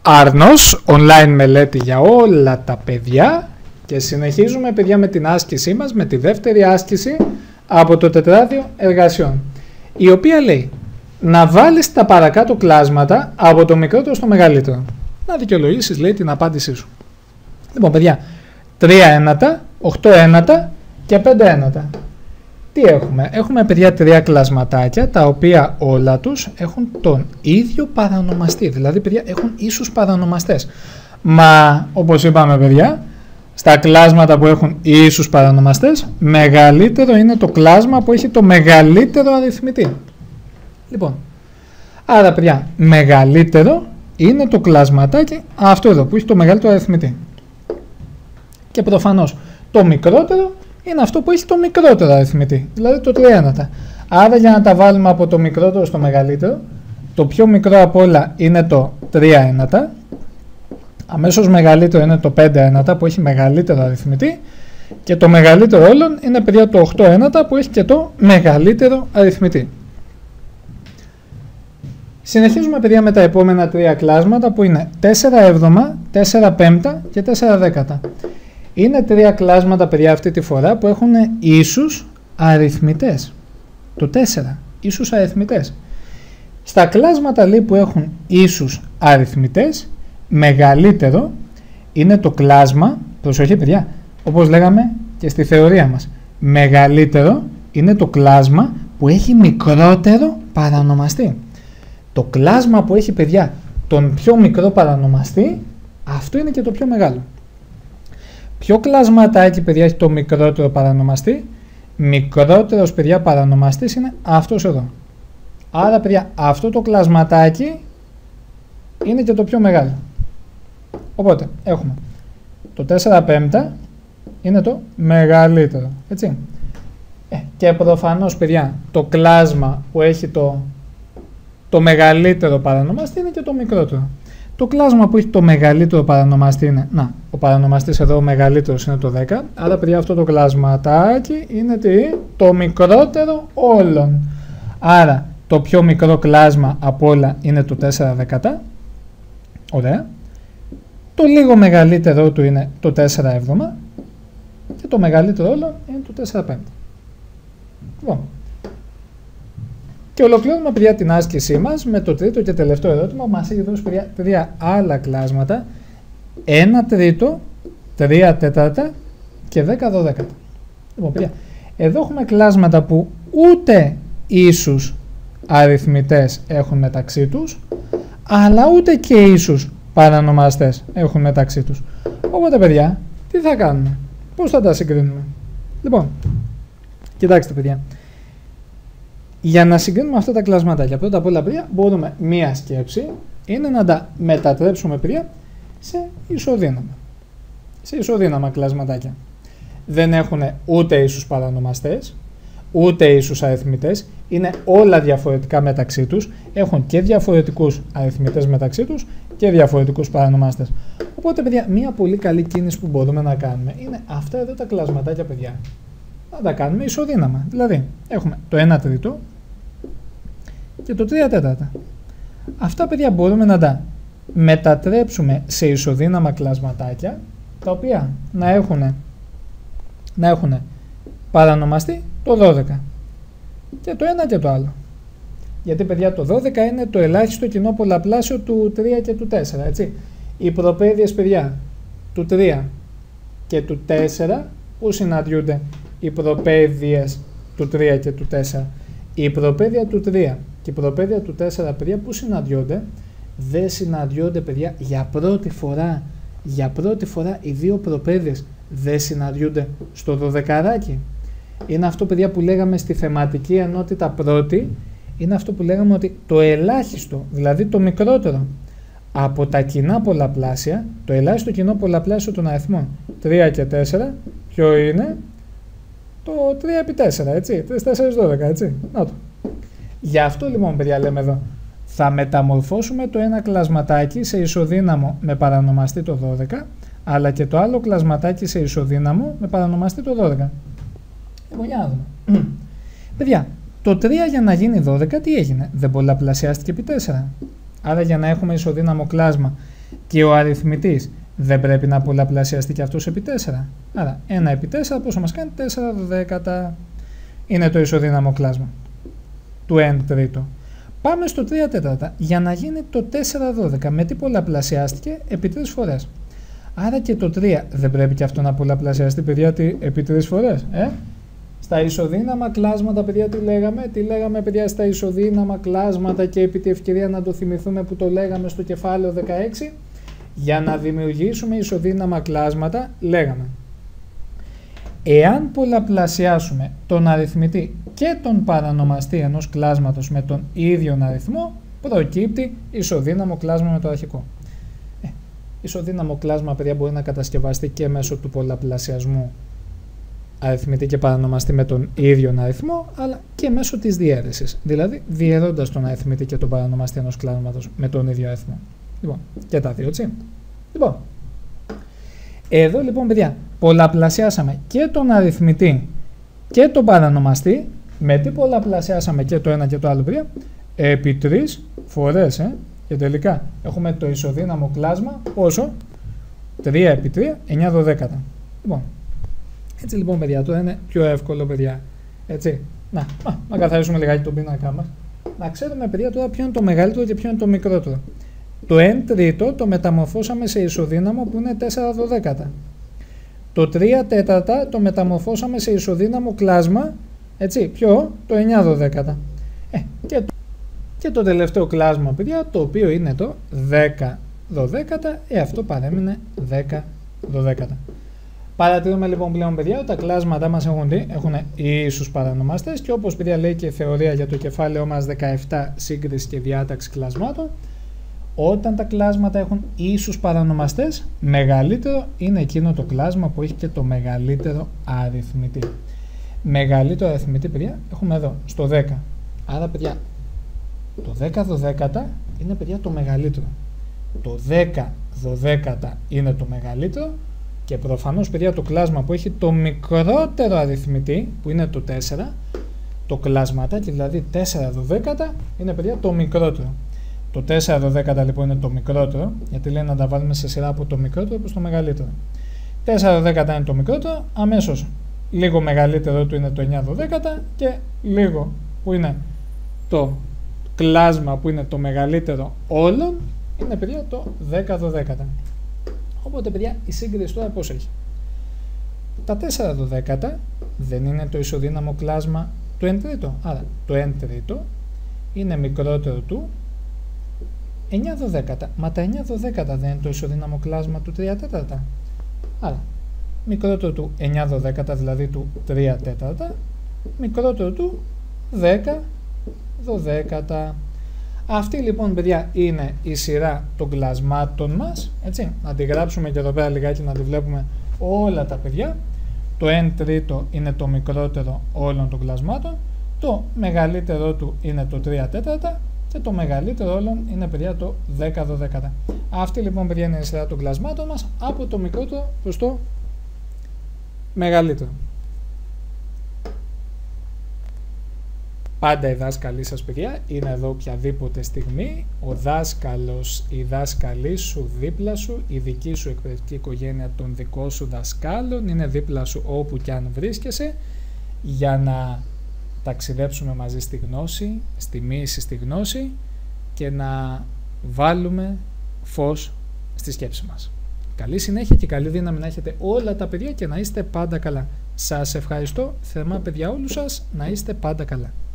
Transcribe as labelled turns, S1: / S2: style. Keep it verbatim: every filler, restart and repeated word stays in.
S1: Άρνος, online μελέτη για όλα τα παιδιά και συνεχίζουμε παιδιά με την άσκησή μας, με τη δεύτερη άσκηση από το τετράδιο εργασιών, η οποία λέει να βάλεις τα παρακάτω κλάσματα από το μικρότερο στο μεγαλύτερο. Να δικαιολογήσεις λέει την απάντησή σου. Λοιπόν παιδιά, τρία ένατα, οκτώ ένατα και πέντε ένατα. Τι έχουμε? Έχουμε παιδιά τρία κλασματάκια τα οποία όλα τους έχουν τον ίδιο παρανομαστή. Δηλαδή παιδιά έχουν ίσους παρανομαστές. Μα όπως είπαμε παιδιά, στα κλάσματα που έχουν ίσους παρανομαστές, μεγαλύτερο είναι το κλάσμα που έχει το μεγαλύτερο αριθμητή. Λοιπόν, άρα παιδιά, μεγαλύτερο είναι το κλασματάκι αυτό εδώ που έχει το μεγαλύτερο αριθμητή. Και προφανώς το μικρότερο είναι αυτό που έχει το μικρότερο αριθμητή, δηλαδή το τρία ένατα. Άρα για να τα βάλουμε από το μικρότερο στο μεγαλύτερο, το πιο μικρό από όλα είναι το τρία ένατα, αμέσως μεγαλύτερο είναι το πέντε ένατα που έχει μεγαλύτερο αριθμητή και το μεγαλύτερο όλων είναι παιδιά το οκτώ ένατα που έχει και το μεγαλύτερο αριθμητή. Συνεχίζουμε παιδιά με τα επόμενα τρία κλάσματα που είναι τέσσερα έβδομα, τέσσερα πέμπτα και τέσσερα δέκατα. Είναι τρία κλάσματα παιδιά αυτή τη φορά που έχουν ίσους αριθμητές. Το τέσσερα, ίσους αριθμητές. Στα κλάσματα λέει που έχουν ίσους αριθμητές, μεγαλύτερο είναι το κλάσμα, προσοχή παιδιά, όπως λέγαμε και στη θεωρία μας, μεγαλύτερο είναι το κλάσμα που έχει μικρότερο παρανομαστή. Το κλάσμα που έχει παιδιά τον πιο μικρό παρανομαστή, αυτό είναι και το πιο μεγάλο. Ποιο κλασματάκι παιδιά έχει το μικρότερο παρανομαστή? Μικρότερος παιδιά παρανομαστής είναι αυτός εδώ. Άρα παιδιά αυτό το κλασματάκι είναι και το πιο μεγάλο. Οπότε έχουμε το τέσσερα πέμπτα είναι το μεγαλύτερο, έτσι. Ε, και προφανώς παιδιά το κλάσμα που έχει το, το μεγαλύτερο παρανομαστή είναι και το μικρότερο. Το κλάσμα που έχει το μεγαλύτερο παρανομαστή είναι, να, ο παρανομαστής εδώ ο μεγαλύτερος είναι το δέκα, άρα παιδιά αυτό το κλασματάκι είναι τι? Το μικρότερο όλων. Άρα το πιο μικρό κλάσμα από όλα είναι το τέσσερα δέκατα, ωραία. Το λίγο μεγαλύτερο του είναι το τέσσερα έβδομα και το μεγαλύτερο όλων είναι το τέσσερα πέμπτα. Λοιπόν. Και ολοκληρώνουμε παιδιά την άσκησή μας με το τρίτο και τελευταίο ερώτημα που μας έχει δώσει παιδιά τρία άλλα κλάσματα, ένα τρίτο, τρία τέταρτα και δέκα δωδέκατα. Λοιπόν παιδιά, εδώ έχουμε κλάσματα που ούτε ίσους αριθμητές έχουν μεταξύ τους, αλλά ούτε και ίσους παρανομαστές έχουν μεταξύ τους. Οπότε παιδιά, τι θα κάνουμε? Πώς θα τα συγκρίνουμε? Λοιπόν, κοιτάξτε παιδιά. Για να συγκρίνουμε αυτά τα κλασματάκια, πρώτα απ' όλα παιδιά, μπορούμε μία σκέψη είναι να τα μετατρέψουμε παιδιά σε ισοδύναμα. Σε ισοδύναμα κλασματάκια. Δεν έχουν ούτε ίσους παρανομαστές, ούτε ίσους αριθμητές, είναι όλα διαφορετικά μεταξύ τους, έχουν και διαφορετικούς αριθμητές μεταξύ τους και διαφορετικούς παρανομαστές. Οπότε παιδιά, μία πολύ καλή κίνηση που μπορούμε να κάνουμε είναι αυτά εδώ τα κλασματάκια παιδιά. Να τα κάνουμε ισοδύναμα. Δηλαδή, έχουμε το ένα τρίτο και το τρία τέταρτα. Αυτά, παιδιά, μπορούμε να τα μετατρέψουμε σε ισοδύναμα κλασματάκια, τα οποία να έχουν, να έχουν παρανομαστεί το δώδεκα. Και το ένα και το άλλο. Γιατί, παιδιά, το δώδεκα είναι το ελάχιστο κοινό πολλαπλάσιο του τρία και του τέσσερα, έτσι. Οι προπαίδειες, παιδιά, του τρία και του τέσσερα, που συναντιούνται οι προπαίδειες του τρία και του τέσσερα. Η προπαίδεια του τρία και η προπαίδεια του τέσσερα, παιδιά, που συναντιόνται? Δεν συναντιόνται, παιδιά, για πρώτη φορά. Για πρώτη φορά οι δύο προπαίδειες δεν συναντιόνται στο δωδεκαράκι. Είναι αυτό, παιδιά, που λέγαμε στη θεματική ενότητα πρώτη, είναι αυτό που λέγαμε ότι το ελάχιστο, δηλαδή το μικρότερο, από τα κοινά πολλαπλάσια, το ελάχιστο κοινό πολλαπλάσιο των αριθμών τρία και τέσσερα, ποιο είναι? Το τρία επί τέσσερα, έτσι, τρία, τέσσερα, δώδεκα, έτσι, να το. Γι' αυτό λοιπόν παιδιά λέμε εδώ, θα μεταμορφώσουμε το ένα κλασματάκι σε ισοδύναμο με παρανομαστή το δώδεκα, αλλά και το άλλο κλασματάκι σε ισοδύναμο με παρανομαστή το δώδεκα. Λοιπόν, για να δούμε. Παιδιά, το τρία για να γίνει δώδεκα τι έγινε? Δεν πολλαπλασιάστηκε επί τέσσερα. Άρα για να έχουμε ισοδύναμο κλάσμα Και ο αριθμητής δεν πρέπει να πολλαπλασιαστεί και αυτός επί τέσσερα. Άρα ένα επί τέσσερα πόσο μας κάνει? τέσσερα δωδέκατα. Είναι το ισοδύναμο κλάσμα του n τρίτο. Πάμε στο τρία τέταρτα. Για να γίνει το τέσσερα δώδεκα, με τι πολλαπλασιάστηκε? Επί τρεις φορές. Άρα και το τρία δεν πρέπει και αυτό να πολλαπλασιαστεί, παιδιά, επί τρεις φορές. Ε? Στα ισοδύναμα κλάσματα, παιδιά, τι λέγαμε? Τι λέγαμε, παιδιά, στα ισοδύναμα κλάσματα, και επί τη ευκαιρία να το θυμηθούμε που το λέγαμε στο κεφάλαιο δεκαέξι. Για να δημιουργήσουμε ισοδύναμα κλάσματα, λέγαμε, εάν πολλαπλασιάσουμε τον αριθμητή και τον παρανομαστή ενός κλάσματος με τον ίδιο αριθμό, προκύπτει ισοδύναμο κλάσμα με το αρχικό. Ε, ισοδύναμο κλάσμα, παιδιά, μπορεί να κατασκευαστεί και μέσω του πολλαπλασιασμού αριθμητή και παρανομαστή με τον ίδιο αριθμό, αλλά και μέσω της διαίρεσης, δηλαδή διαιρρώντας τον αριθμητή και τον παρανομαστή ενός κλάσματος με τον ίδιο αριθμό. Λοιπόν, και τα δύο, έτσι. Λοιπόν, εδώ λοιπόν, παιδιά, πολλαπλασιάσαμε και τον αριθμητή και τον παρανομαστή. Με τι πολλαπλασιάσαμε και το ένα και το άλλο, παιδιά? Επί τρεις φορές, ε? Και τελικά έχουμε το ισοδύναμο κλάσμα, πόσο? τρία επί τρία, εννιά δωδέκατα. Λοιπόν, έτσι λοιπόν, παιδιά, τώρα είναι πιο εύκολο, παιδιά. Έτσι, να, να, να καθαρίσουμε λιγάκι τον πίνακά μας. Να ξέρουμε, παιδιά, τώρα ποιο είναι το μεγαλύτερο και ποιο είναι το μικρότερο. Το n τρίτο το μεταμορφώσαμε σε ισοδύναμο που είναι τέσσερα δωδέκατα. Το τρία τέταρτα το μεταμορφώσαμε σε ισοδύναμο κλάσμα, έτσι, ποιο? Το εννιά δωδέκατα. Ε, και, το, και το τελευταίο κλάσμα, παιδιά, το οποίο είναι το δέκα δωδέκατα, ε, αυτό παρέμεινε δέκα δωδέκατα. Παρατηρούμε λοιπόν πλέον, παιδιά, ότι τα κλάσματά μας έχουν, έχουν ίσους παρανομαστές, και όπως, παιδιά, λέει και η θεωρία για το κεφάλαιό μας δεκαεπτά, σύγκριση και διάταξη κλασμάτων, όταν τα κλάσματα έχουν ίσους παρανομαστές, μεγαλύτερο είναι εκείνο το κλάσμα που έχει και το μεγαλύτερο αριθμητή. Μεγαλύτερο αριθμητή, παιδιά, έχουμε εδώ στο δέκα. Άρα, παιδιά, το δέκα δωδέκατα είναι, παιδιά, το μεγαλύτερο. Το δέκα δωδέκατα είναι το μεγαλύτερο, και προφανώς, παιδιά, το κλάσμα που έχει το μικρότερο αριθμητή, που είναι το τέσσερα, το κλάσματάκι, δηλαδή τέσσερα δωδέκατα, είναι, παιδιά, το μικρότερο. Το τέσσερα δωδέκατα λοιπόν είναι το μικρότερο, γιατί λέει να τα βάλουμε σε σειρά από το μικρότερο προς το μεγαλύτερο. τέσσερα δωδέκατα είναι το μικρότερο, αμέσως λίγο μεγαλύτερο του είναι το εννιά δωδέκατα, και λίγο που είναι το κλάσμα που είναι το μεγαλύτερο όλων είναι, παιδιά, το δέκα δωδέκατα. Οπότε, παιδιά, η σύγκριση τώρα πώς έχει? Τα τέσσερα δωδέκατα δεν είναι το ισοδύναμο κλάσμα του n τρίτο, άρα το n τρίτο είναι μικρότερο του εννιά δωδέκατα. Μα τα εννιά δωδέκατα δεν είναι το ισοδύναμο κλάσμα του τρία τέταρτα. Άρα, μικρότερο του εννιά δωδέκατα, δηλαδή του τρία τέταρτα, μικρότερο του δέκα δωδέκατα. Αυτή λοιπόν, παιδιά, είναι η σειρά των κλασμάτων μας. Έτσι, να τη γράψουμε και εδώ πέρα λιγάκι να τη βλέπουμε όλα τα, παιδιά. Το n τρίτο είναι το μικρότερο όλων των κλασμάτων, το μεγαλύτερό του είναι το τρία τέταρτα, και το μεγαλύτερο όλων είναι, παιδιά, το δέκα δωδέκατα. Αυτή λοιπόν, παιδιά, είναι η σειρά των κλασμάτων μας από το μικρότερο προς το μεγαλύτερο. Πάντα οι δάσκαλοι σας, παιδιά, είναι εδώ οποιαδήποτε στιγμή. Ο δάσκαλος, η δάσκαλή σου δίπλα σου, η δική σου εκπαιδευτική οικογένεια των δικών σου δασκάλων είναι δίπλα σου όπου και αν βρίσκεσαι, για να ταξιδέψουμε μαζί στη γνώση, στη μοίηση στη γνώση, και να βάλουμε φως στη σκέψη μας. Καλή συνέχεια και καλή δύναμη να έχετε όλα τα παιδιά και να είστε πάντα καλά. Σας ευχαριστώ θερμά, παιδιά, όλους σας, να είστε πάντα καλά.